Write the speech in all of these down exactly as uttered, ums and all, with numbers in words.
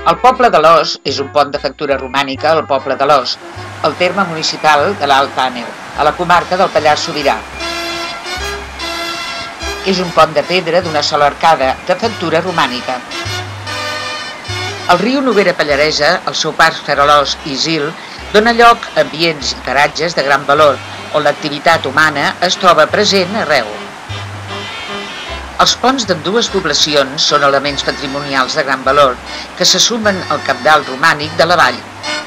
El poble d'Alòs és un pont de factura romànica al poble d'Alòs, al terme municipal de l'Alt Àneu, a la comarca del Pallars Sobirà. És un pont de pedra d'una sola arcada, de factura romànica. El riu Noguera Pallaresa, el seu pas per Alòs i Sil, dona lloc a ambients i paratges de gran valor, on l'activitat humana es troba present arreu. Els ponts d'ambdues poblacions són elements patrimonials de gran valor que se sumen al cabdal romànic de la vall.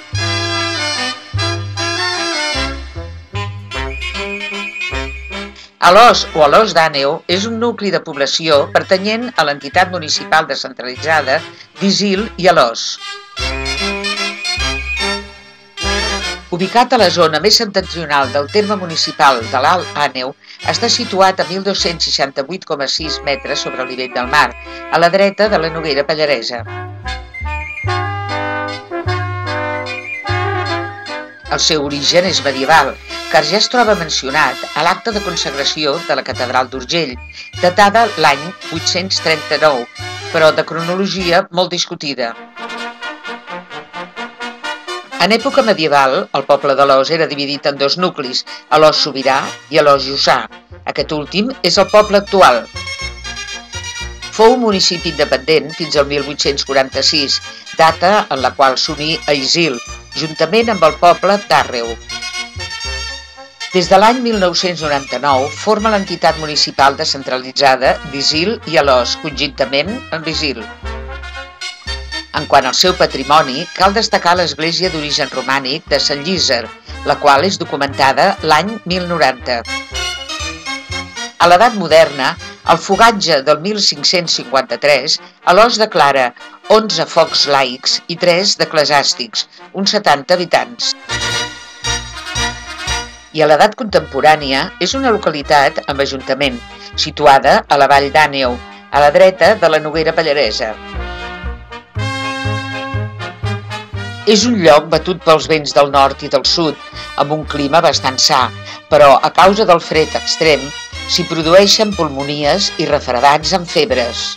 Alòs o Alòs d'Àneu és un nucli de població pertanyent a l'entitat municipal descentralitzada d'Isil i Alòs. Ubicat a la zona més septentrional del terme municipal de l'Alt Àneu, està situat a mil dos-cents seixanta-vuit coma sis metres sobre el nivell del mar, a la dreta de la Noguera Pallaresa. El seu origen és medieval, car ja es troba mencionat a l'acta de consagració de la Catedral d'Urgell, datada l'any vuit-cents trenta-nou, però de cronologia molt discutida. En època medieval, el poble d'Alòs era dividit en dos nuclis, Alòs Sobirà i Alòs Jussà. Aquest últim és el poble actual. Fou un municipi independent fins al mil vuit-cents quaranta-sis, data en la qual s'uní a Isil, juntament amb el poble d'Àrreu. Des de l'any mil nou-cents noranta-nou forma l'entitat municipal descentralitzada d'Isil i Alòs, conjuntament amb Isil. En quant al seu patrimoni, cal destacar l'església d'origen romànic de Sant Llízer, la qual és documentada l'any mil noranta. A l'edat moderna, al fogatge del mil cinc-cents cinquanta-tres, Alòs declara onze focs laics i tres d'eclesiàstics, uns setanta habitants. I a l'edat contemporània és una localitat amb ajuntament, situada a la vall d'Àneu, a la dreta de la Noguera Pallaresa. És un lloc batut pels vents del nord i del sud, amb un clima bastant sa, però a causa del fred extrem s'hi produeixen pulmonies i refredats amb febres.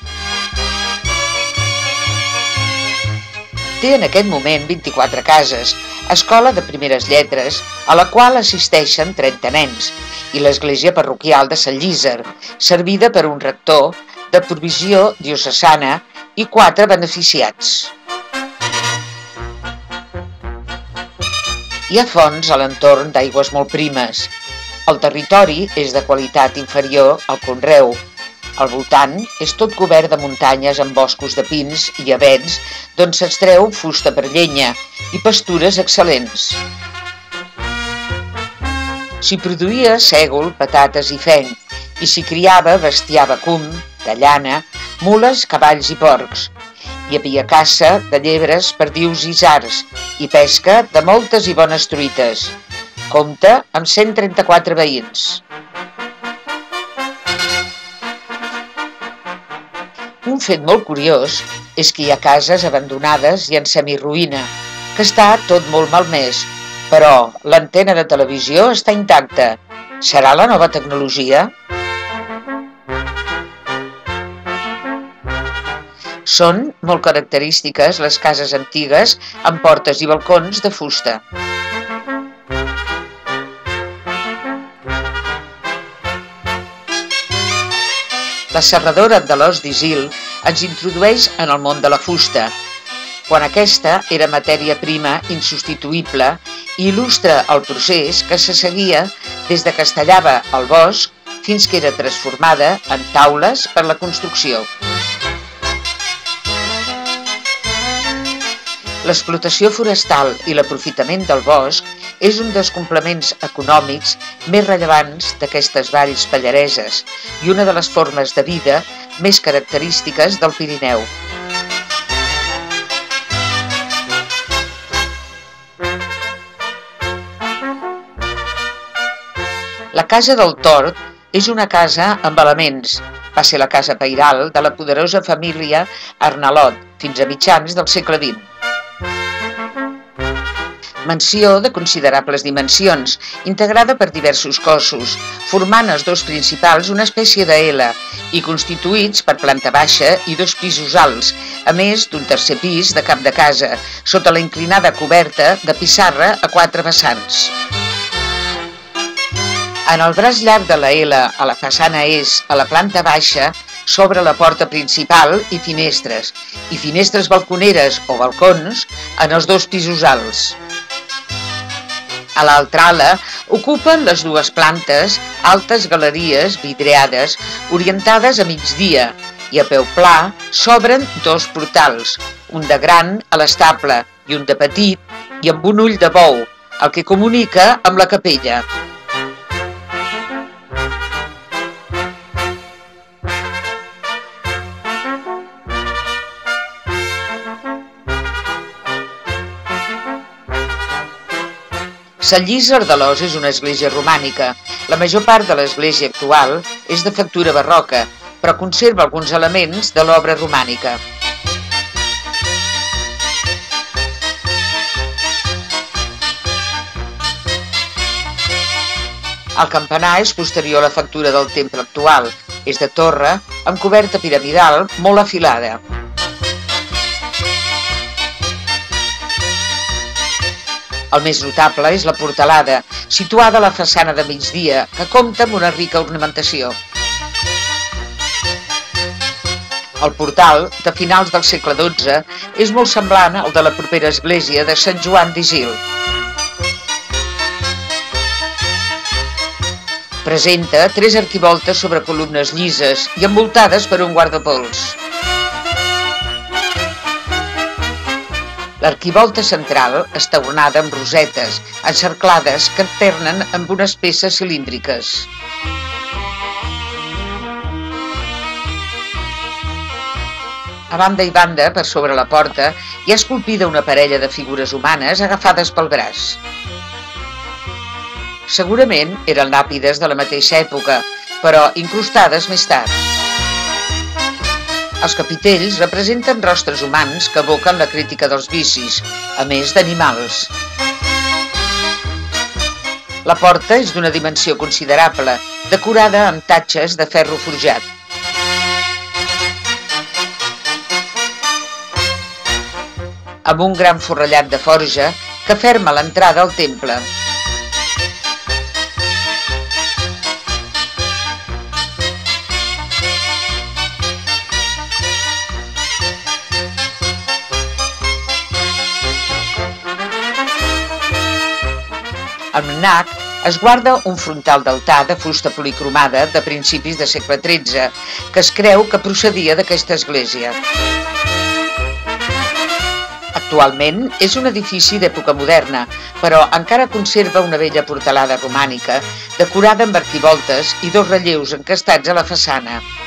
Té en aquest moment vint-i-quatre cases, escola de primeres lletres, a la qual assisteixen trenta nens, i l'església parroquial de Sant Llízer, servida per un rector de provisió diocesana i quatre beneficiats. Hi ha fonts a l'entorn d'aigües molt primes. El territori és de qualitat inferior al conreu. Al voltant és tot cobert de muntanyes amb boscos de pins i avets d'on s'extreu fusta per llenya i pastures excel·lents. S'hi produïa sègol, patates i fenc, i s'hi criava bestiar vacum, de llana, mules, cavalls i porcs. Hi havia caça de llebres, perdius i isards i pesca de moltes i bones truites. Compta amb cent trenta-quatre veïns. Un fet molt curiós és que hi ha cases abandonades i en semiruïna, que està tot molt malmès, però l'antena de televisió està intacta. Serà la nova tecnologia? Són molt característiques les cases antigues amb portes i balcons de fusta. La serradora d'Alòs d'Isil ens introdueix en el món de la fusta, quan aquesta era matèria prima insubstituïble i il·lustra el procés que se seguia des de que es tallava el bosc fins que era transformada en taules per la construcció. L'explotació forestal i l'aprofitament del bosc és un dels complements econòmics més rellevants d'aquestes valls pallareses i una de les formes de vida més característiques del Pirineu. La Casa del Tort és una casa amb elements. Va ser la casa pairal de la poderosa família Arnalot fins a mitjans del segle vint. Mansió de considerables dimensions, integrada per diversos cossos, formant els dos principals una espècie de L i constituïts per planta baixa i dos pisos alts, a més d'un tercer pis de cap de casa, sota la inclinada coberta de pissarra a quatre vessants. En el braç llarg de la L, a la façana est, a la planta baixa, s'obre la porta principal i finestres, i finestres balconeres o balcons en els dos pisos alts. A l'altra ala ocupen les dues plantes altes galeries vidriades orientades a migdia i a peu pla s'obren dos portals, un de gran a l'estable i un de petit i amb un ull de bou, el que comunica amb la capella. Sant Llízer d'Alòs és una església romànica. La major part de l'església actual és de factura barroca, però conserva alguns elements de l'obra romànica. El campanar és posterior a la factura del temple actual. És de torre, amb coberta piramidal molt afilada. El més notable és la portalada, situada a la façana de migdia, que compta amb una rica ornamentació. El portal, de finals del segle dotze, és molt semblant al de la propera església de Sant Joan d'Isil. Presenta tres arquivoltes sobre columnes llises i envoltades per un guardapols. L'arquivolta central està ornada amb rosetes, encerclades que alternen amb unes peces cilíndriques. A banda i banda, per sobre la porta, hi ha esculpida una parella de figures humanes agafades pel braç. Segurament eren làpides de la mateixa època, però incrustades més tard. Els capitells representen rostres humans que evoquen la crítica dels vicis, a més d'animals. La porta és d'una dimensió considerable, decorada amb tatxes de ferro forjat. Amb un gran forrellat de forja que ferma l'entrada al temple. Al MNAC es guarda un frontal d'altar de fusta policromada de principis de segle tretze, que es creu que procedia d'aquesta església. Actualment és un edifici d'època moderna, però encara conserva una vella portalada romànica, decorada amb arquivoltes i dos relleus encastats a la façana.